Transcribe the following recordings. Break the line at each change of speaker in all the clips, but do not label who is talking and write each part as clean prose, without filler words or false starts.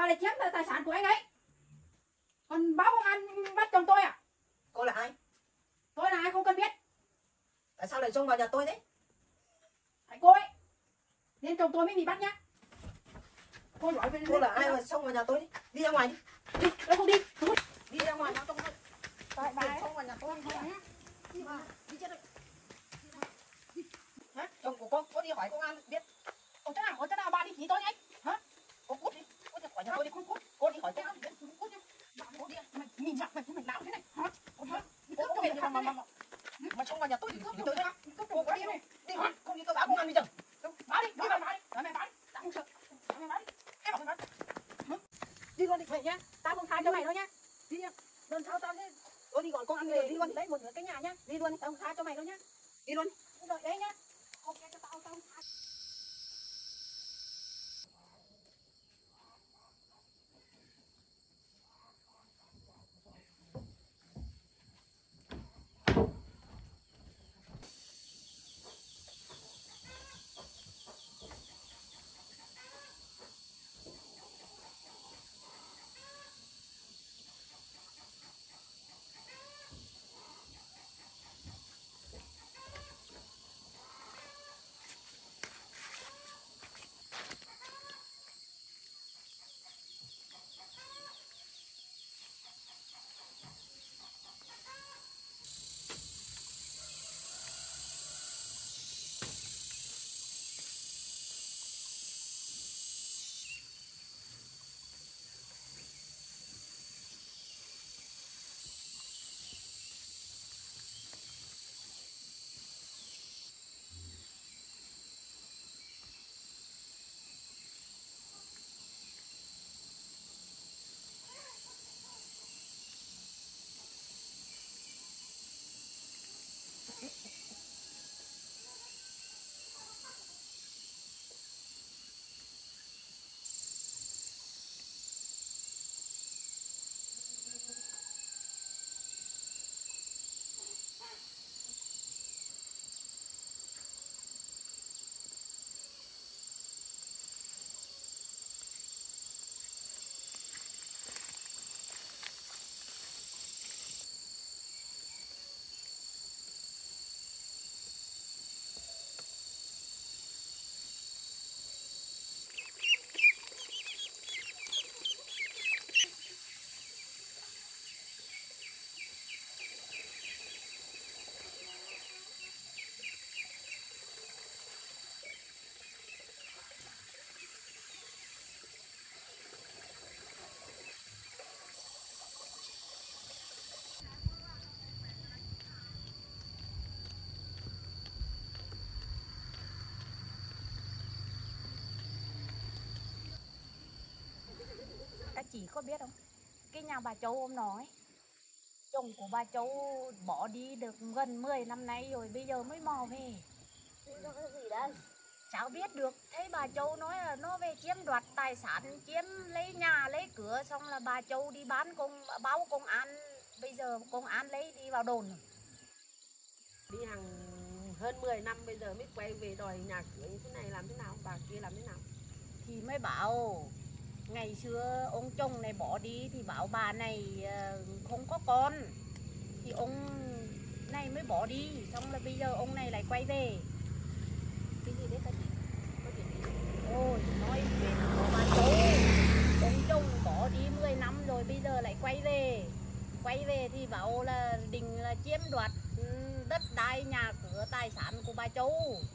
lại chiếm tài sản của anh ấy. Còn báo công an bắt chồng tôi à?
Cô là ai?
Tôi là ai không cần biết.
Tại sao lại xông vào nhà tôi đấy?
Tại cô ấy nên chồng tôi mới bị bắt nhá. Cô nói về
Cô là ai mà xông vào nhà tôi đi? Đi ra ngoài đi.
Đi, tôi không đi.
Đi ra ngoài, nó không thôi.
Tại bà ấy
Xông vào nhà tôi đi.
đi mà đi chết đấy.
Hả? Chồng của cô đi hỏi công an biết.
Ở chỗ nào bà đi chỉ tôi nhé. Hả?
Cô cút đi khỏi nhà tôi đi. Cô đi hỏi công an biết.
Cô đi. Mày nhìn mặt mày làm thế này. Hả?
Cô có việc gì mà xông vào nhà tôi thì tôi đấy. Cô có đi không? Đi hỏi, không đi tôi báo công an bây giờ.
Báo đi, báo đi. Mày báo đi. Tao không sợ. Mày báo đi. Em bảo mày báo. Đi luôn đi vậy nhá. Tao không tha cho mày đâu nhá. Đi đi. Lần sau tao sẽ
Tôi đi gọi công an về, đi luôn.
lấy một nửa cái nhà nhá.
Đi luôn.
Tao không tha cho mày đâu nhá.
Đi luôn.
Đợi đấy nhá. Ok cho tao không tha.
Các chị có biết không? Cái nhà bà Châu hôm nọ ấy, chồng của bà Châu bỏ đi được gần 10 năm nay rồi, bây giờ mới mò về.
Nó cái gì đấy?
Cháu biết được, thấy bà Châu nói là nó về chiếm đoạt tài sản, chiếm lấy nhà, lấy cửa, xong là bà Châu đi báo công an, bây giờ công an lấy đi vào đồn.
Đi hàng hơn 10 năm bây giờ mới quay về đòi nhà cửa như thế này, làm thế nào? Bà kia làm thế nào?
Thì mới bảo ngày xưa ông chồng này bỏ đi thì bảo bà này không có con, thì ông này mới bỏ đi, xong là bây giờ ông này lại quay về.
Cái gì đấy các chị? Có chuyện gì?
Ôi, nói chuyện của bà Châu, ông chồng bỏ đi 10 năm rồi bây giờ lại quay về. Quay về thì bảo là định là chiếm đoạt đất đai, nhà cửa, tài sản của bà Châu.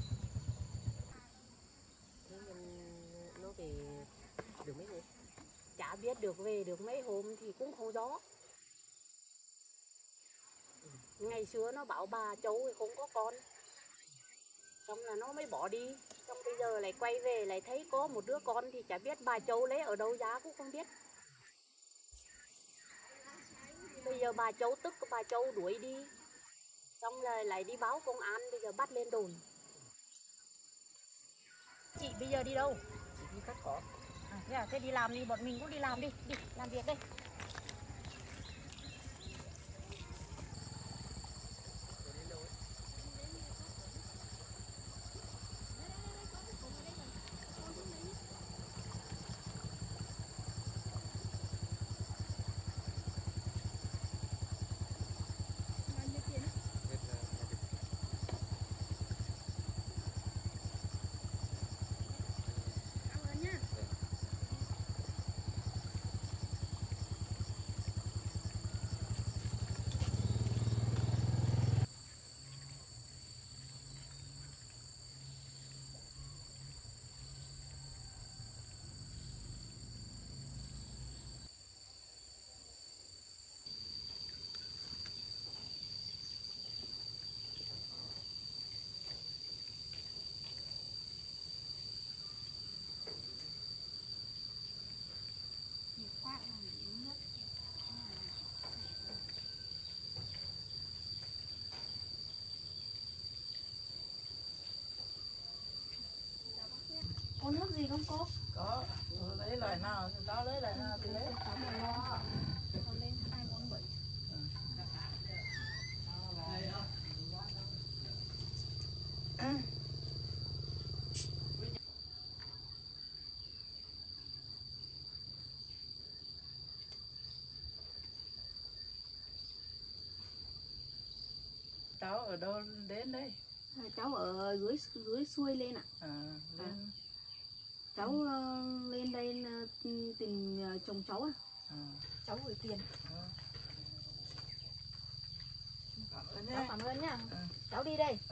Thế nó về được mấy hôm?
Chả biết được về được mấy hôm thì cũng không rõ. Ngày xưa nó bảo bà Châu thì không có con, xong là nó mới bỏ đi. Xong bây giờ lại quay về lại thấy có một đứa con thì chả biết bà Châu lấy ở đâu ra cũng không biết. Bây giờ bà Châu tức, bà Châu đuổi đi, xong rồi lại đi báo công an, bây giờ bắt lên đồn. Chị bây giờ đi đâu?
Chị đi cắt cỏ.
Thế đi làm đi, bọn mình cũng đi làm đi, làm việc đây. Có nước gì không cô?
Có, lấy loại nào thì cháu lấy loại nào thì lấy.
Cháu mà lo. Con lên 247.
Cháu ở đâu đến đây?
Cháu ở dưới xuôi lên ạ.
Lên.
Cháu lên đây tìm chồng cháu à? Cháu gửi tiền.
Cảm ơn
Cháu
nhé.
cảm ơn nhá. Cháu đi đây.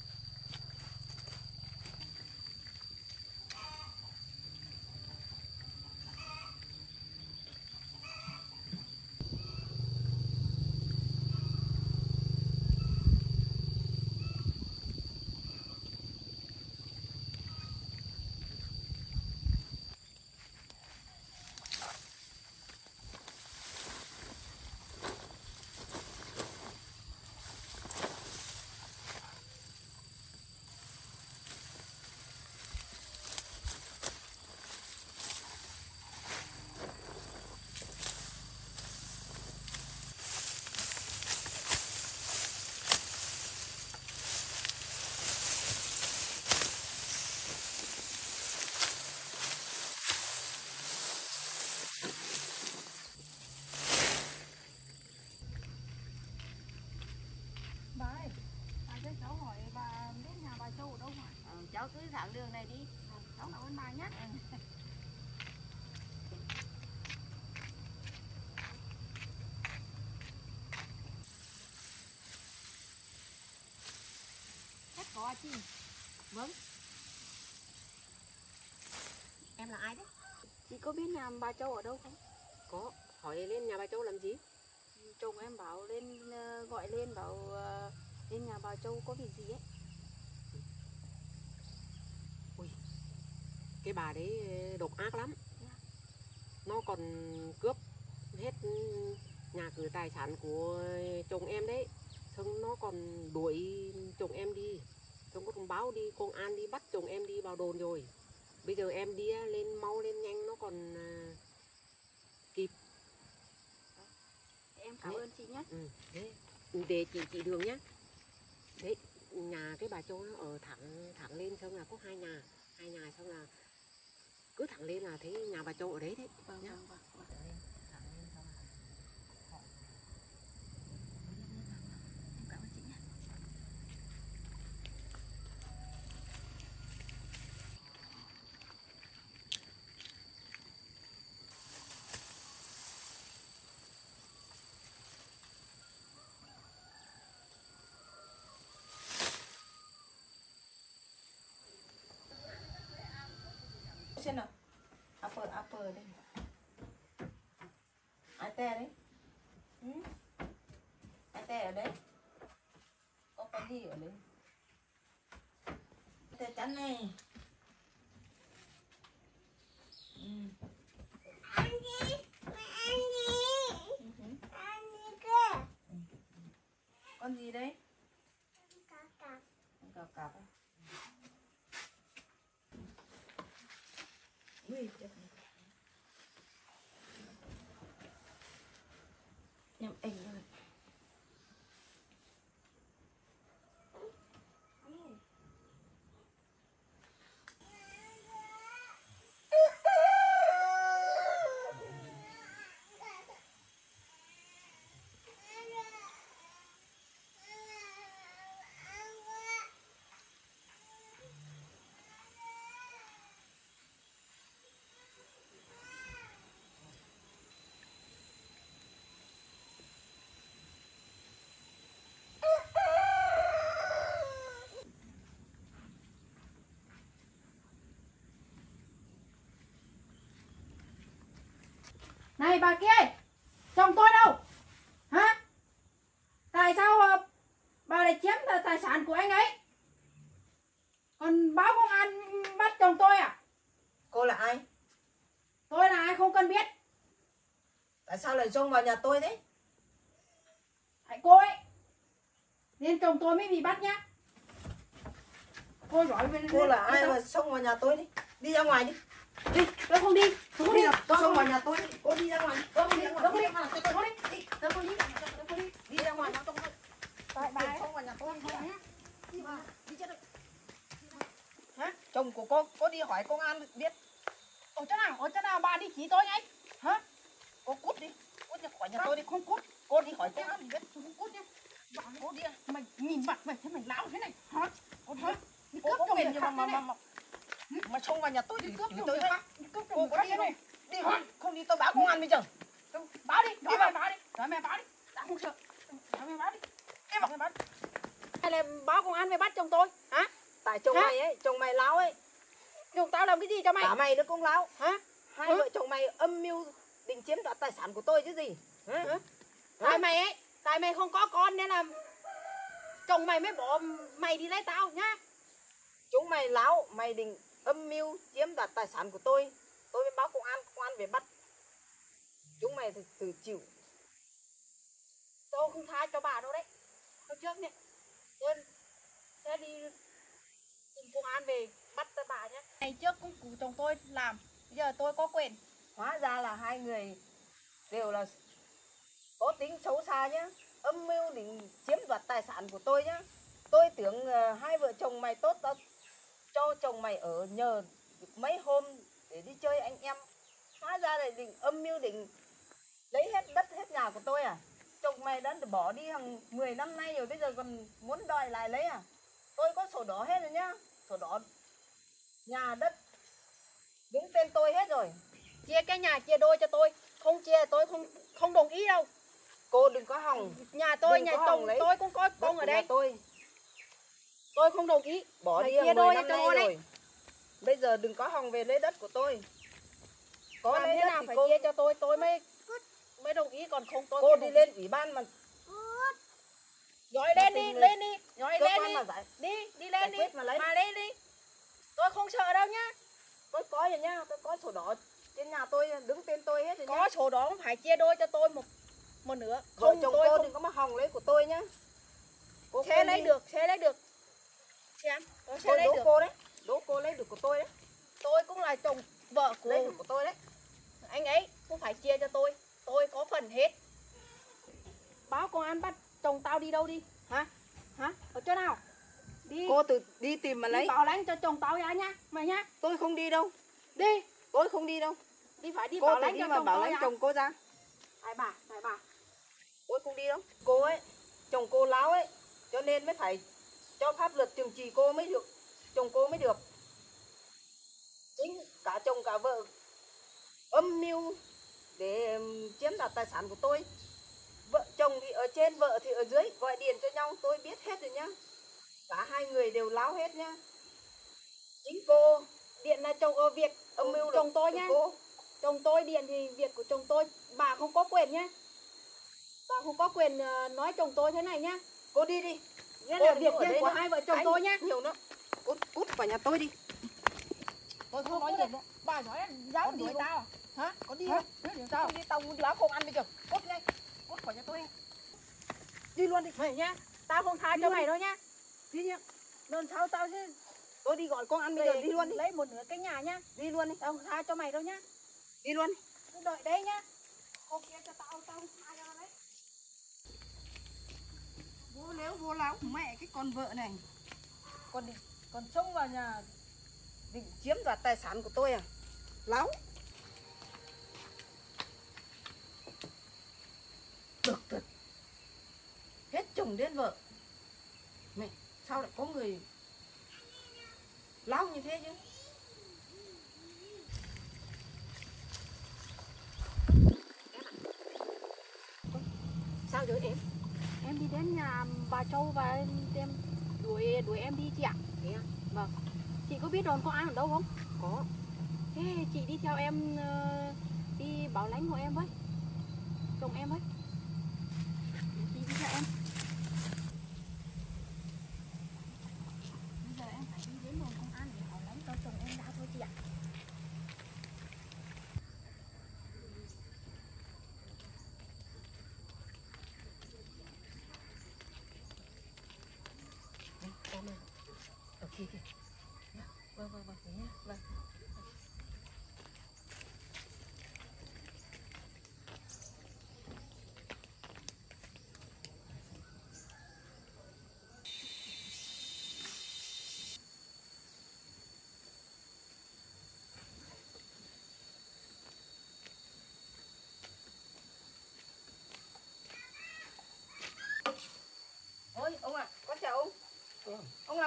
Bà ơi, bà cho cháu hỏi bà biết nhà bà Châu ở đâu hả?
Cháu cứ thẳng đường này đi.
Cháu cảm ơn bà nhé. Chắc có chị.
Vâng. Em là ai đấy?
Chị có biết nhà bà Châu ở đâu không?
Có. Hỏi lên nhà bà Châu làm gì?
Chồng em bảo lên gọi lên bảo lên nhà bà Châu có việc gì ấy.
Ui, cái bà đấy độc ác lắm. Nó còn cướp hết nhà cửa tài sản của chồng em đấy. Xong nó còn đuổi chồng em đi. Xong có thông báo đi công an đi bắt chồng em đi vào đồn rồi. Bây giờ em đi lên mau lên nhanh nó còn kịp.
Em cảm ơn chị nhé.
Đấy. Để chị đường nhá. Đấy, nhà cái bà Châu nó ở thẳng lên xong là có hai nhà xong là cứ thẳng lên là thấy nhà bà Châu ở đấy đấy.
Vâng,
nhá.
vâng, vâng.
Thẳng lên xong là họ.
Em cảm ơn chị nhé.
Xem nào. Upper đây. Ai te đấy? Ai te ở đấy? Có con gì ở đấy? Te chắn này. Con gì đấy? Con cạp. Ui, chết. Nhầm ảnh rồi.
Này bà kia, chồng tôi đâu? Hả? Tại sao bà lại chiếm tài sản của anh ấy? Còn báo công an bắt chồng tôi à?
Cô là ai?
Tôi là ai không cần biết.
Tại sao lại xông vào nhà tôi đấy?
Tại cô ấy nên chồng tôi mới bị bắt nhá. Cô giỏi về.
Cô là ai mà xông vào nhà tôi đấy? Đi ra ngoài đi.
Đi, tôi không đi. Tôi không đi.
Tôi không vào nhà tôi. Cô đi ra ngoài.
Tôi không đi. Tôi không đi.
Tôi không đi. Tôi không đi. Tôi không đi. Đi ra ngoài nó không được.
Tại bà ấy.
Không vào nhà tôi. Đi vào. Đi chết rồi. Hả? Chồng của cô đi hỏi công an biết.
Ở chỗ nào bà đi chỉ tôi ngay. Hả?
Cô cút đi. Cút ra khỏi nhà tôi đi. Không cút. Cô đi hỏi công an biết.
Không cút nhá.
Cô đi.
Mày nhìn mặt mày thế mày láo thế này. Hả? Hả? Đi
Cô
cướp
có
chồng
quyền
người
nhưng
khác thế này.
mà xông vào nhà tôi
Đi
thì
cướp chồng
tôi
người khác. Đi cướp chồng
cô
người
có
khác
đi
thế này.
đi không đi tôi báo công an bây giờ.
Báo đi. Nói mày báo đi. Nói mày báo đi. Tao không sợ. Nói mày báo đi. Em bảo mày báo đi. Hay là báo công an về bắt chồng tôi. Hả?
Tại chồng
Hả?
mày ấy, chồng mày láo ấy.
Chồng tao làm cái gì cho mày?
Cả mày nó cũng láo.
Hả?
Hai vợ chồng mày âm mưu định chiếm đoạt tài sản của tôi chứ gì. Hả?
Tại mày ấy. Tại mày không có con nên là chồng mày mới bỏ mày đi lấy tao nhá.
Chúng mày láo, mày định âm mưu chiếm đoạt tài sản của tôi mới báo công an về bắt. Chúng mày tự chịu.
Tôi không tha cho bà đâu đấy. Thôi trước nhé. Tôi sẽ đi cùng công an về bắt bà nhé. Ngày trước cũng của chồng tôi làm. Bây giờ tôi có quyền.
Hóa ra là hai người đều là có tính xấu xa nhá. Âm mưu định chiếm đoạt tài sản của tôi nhá. Tôi tưởng hai vợ chồng mày tốt, tao cho chồng mày ở nhờ mấy hôm để đi chơi anh em. Hóa ra là định âm mưu định lấy hết đất hết nhà của tôi à. Chồng mày đã bỏ đi hàng 10 năm nay rồi, bây giờ còn muốn đòi lại lấy à. Tôi có sổ đỏ hết rồi nhá. Sổ đỏ nhà đất đứng tên tôi hết rồi.
Chia cái nhà chia đôi cho tôi. Không chia tôi không đồng ý đâu.
Cô đừng có hòng.
Nhà tôi,
Đừng
nhà
có hòng
chồng
lấy
tôi cũng có
đất
công
của
ở
nhà
đây.
tôi
Tôi không đồng ý.
bỏ
Phải
đi
chia
hàng
đôi
10
cho
năm nay
tôi đấy.
rồi. Bây giờ đừng có hòng về lấy đất của tôi. Có
Làm
lấy
thế
đất
nào
thì
phải
cô
chia cho tôi mới đồng ý, còn không tôi
cô
không
đi
đồng
lên ủy ban mà
Nói lên đi, lên đi. Nói
cơ
lên
quan
đi.
mà giải
Đi lên đi.
quyết mà lấy.
Mà lên đi. Tôi không sợ đâu nhá.
Tôi có rồi nhá, tôi có sổ đỏ trên nhà tôi đứng tên tôi hết rồi nhá.
Có sổ đó phải chia đôi cho tôi một nửa.
Vợ
Không
chồng
tôi
cô
không
đừng có mà hòng lấy của tôi nhá. Cô
sẽ lấy
đi.
được, sẽ lấy được. Xem, tôi sẽ
Tôi
lấy
đố
được.
cô đấy. Đố cô lấy được của tôi đấy.
Tôi cũng là chồng vợ
Lấy
của
được của tôi đấy.
anh ấy, cũng phải chia cho tôi. Tôi có phần hết. Báo công an bắt chồng tao đi đâu đi? Hả? Hả? Ở chỗ nào? Đi.
Cô đi tìm mà
Đi
lấy.
bảo lãnh cho chồng tao ra nhá. Mày nhá.
Tôi không đi đâu.
Đi.
Tôi không đi đâu.
Đi phải đi
Cô
bảo
tự
lãnh
đi
cho
mà
chồng
bảo
tôi
lãnh
ra.
chồng cô ra.
Này bà.
Tôi không đi đâu. Cô ấy, chồng cô láo ấy, cho nên mới phải cho pháp luật trừng trị cô mới được, chồng cô mới được. Chính cả chồng cả vợ âm mưu để chiếm đoạt tài sản của tôi. Vợ chồng thì ở trên, vợ thì ở dưới, gọi điện cho nhau tôi biết hết rồi nhá. Cả hai người đều láo hết nhá. Chính cô điện là chồng ở việc âm mưu
chồng tôi
từ
nhá.
cô.
Chồng tôi điện thì việc của chồng tôi. Bà không có quyền nhá. Bà không có quyền nói chồng tôi thế này nhá.
Cô đi đi.
Nghĩa
Cô
là
đừng
việc
có ở
riêng
đây
của
nữa.
hai vợ chồng
Cái
tôi nhá.
nhiều nữa. Cút vào nhà tôi đi.
Tôi không nói nhiều đâu. Bà nói dám
Con đi
đuổi
không?
tao à? Hả?
Có đi
Hả?
không?
Đuổi tao.
Không đi tao báo công an bây giờ. Cút ngay. Cút khỏi nhà tôi. Đi luôn đi.
Mày nhá. Tao không tha
Đi
cho
luôn
mày
đi.
đâu nhá.
Đi nhá.
Lần sau tao sẽ
Tôi đi gọi công an bây giờ, đi luôn đi.
lấy một nửa cái nhà nhá.
Đi luôn đi.
Tao không tha cho mày đâu nhá.
Đi luôn.
Cứ đợi đấy nhá. Không kia cho tao không tha cho đấy.
Vô léo vô láo mẹ cái con vợ này. Còn xông vào nhà định chiếm đoạt tài sản của tôi à? Láo. Được thật. Hết chồng đến vợ. Mẹ, sao lại có người láo như thế chứ? Sao rồi em?
Em đi đến nhà bà Châu và em đuổi em đi chị ạ.
Thế à?
Vâng. Chị có biết đồn công an ở đâu không?
Có.
Thế chị đi theo em đi bảo lãnh hộ em với. Chồng em với. Chị đi theo em. Bây giờ em phải đi đến đồn công an để bảo lãnh cho chồng em ra thôi chị ạ.
Cảm ơn. Ở kia kìa. Vâng, thế nhá. Vâng.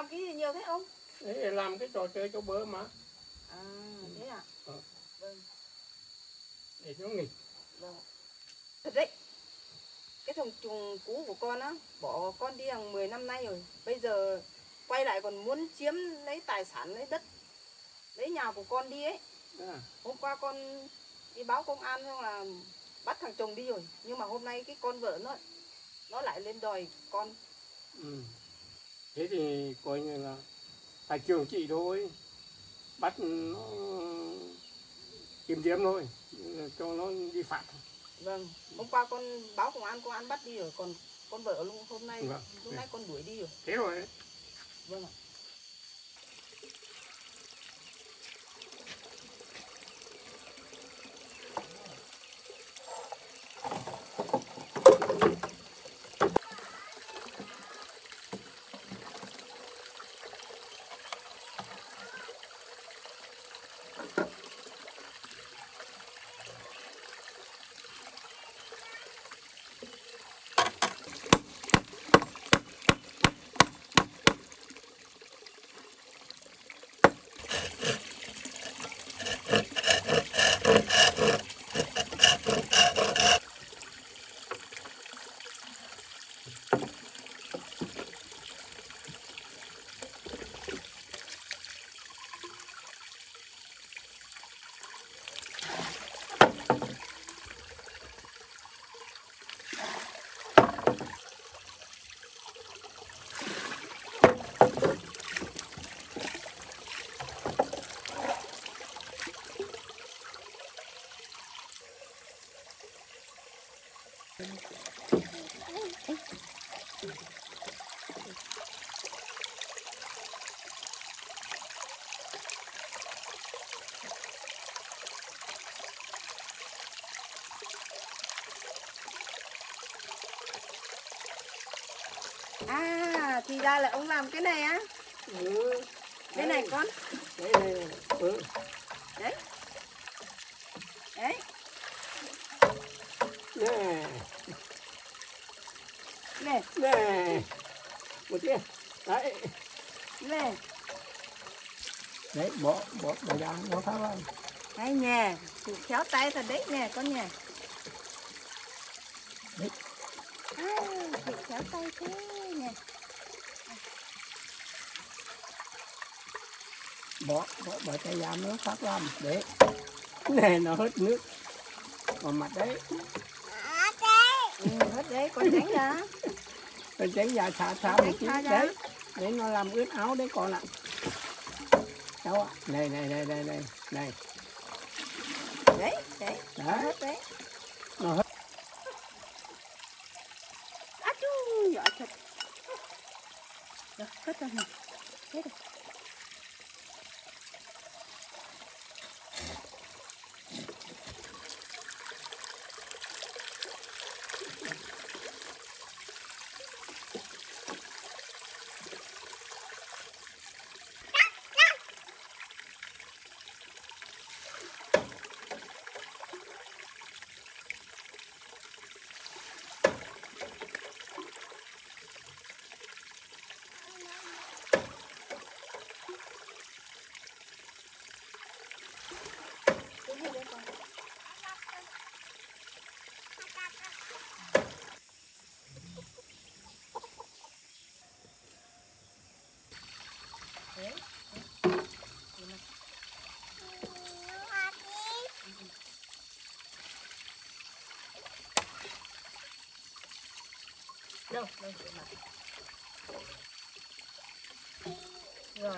làm cái gì nhiều thế ông?
Để làm cái trò chơi cho bớ mà.
À thế à? Vâng.
Để nó nghịch.
Vâng. Thật đấy. Cái thằng chuồng cũ của con á, bỏ con đi hàng 10 năm nay rồi. Bây giờ quay lại còn muốn chiếm lấy tài sản, lấy đất, lấy nhà của con đi ấy. Hôm qua con đi báo công an xong là bắt thằng chồng đi rồi. Nhưng mà hôm nay cái con vợ nó lại lên đòi con.
Thế thì coi như là phải trừng trị thôi. Bắt nó kiểm điểm thôi, cho nó đi phạt.
Vâng, hôm qua con báo công an bắt đi rồi, còn con vợ lúc hôm nay lúc nãy con đuổi đi rồi.
Thế rồi.
Vâng ạ. À, thì ra là ông làm cái này á. Cái này con.
Đấy, đây.
Đấy. Đấy.
Nè.
Nè.
Nè. Một kia. Đấy.
Nè.
Đấy, bỏ ra, nó tháo ra.
Hay nhè, chịu khéo tay thật đấy nè con nhè.
Đấy.
À, chịu khéo tay thế nè.
Bỏ tay ra nó phát làm. Đấy. Nè, nó hết nước vào mặt đấy.
Hết đấy, con tránh ra.
Con tránh ra xả một chút đấy. Để nó làm ướt áo đấy con ạ. Đâu ạ? Này. Này.
Đấy. Nó hết đấy.
Nó hết.
Á chú, giỏi thật. Rồi, cất ra nè. Thế rồi. Đâu, đây, để mặt. Rồi.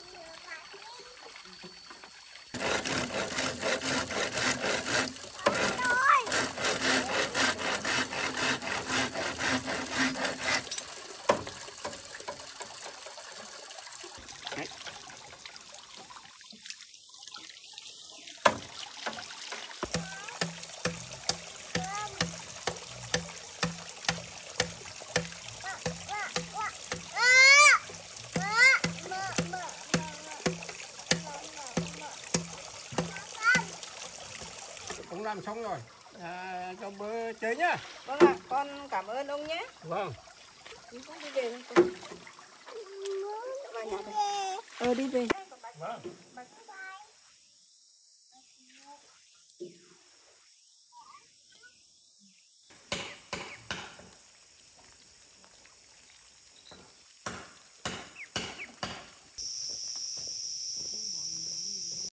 Cũng làm xong rồi. Cho bơ chơi nhá.
Vâng ạ, con cảm ơn ông nhé.
Vâng.
Mình cũng đi về thôi con.
Đi về.
Vâng.